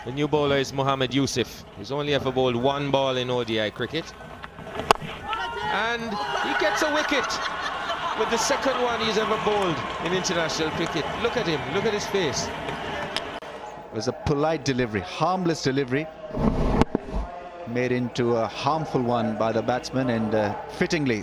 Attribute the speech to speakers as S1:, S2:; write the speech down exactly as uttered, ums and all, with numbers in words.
S1: The new bowler is Mohammad Yousaf. He's only ever bowled one ball in O D I cricket. And he gets a wicket with the second one he's ever bowled in international cricket. Look at him, look at his face.
S2: It was a polite delivery, harmless delivery, made into a harmful one by the batsman, and uh, fittingly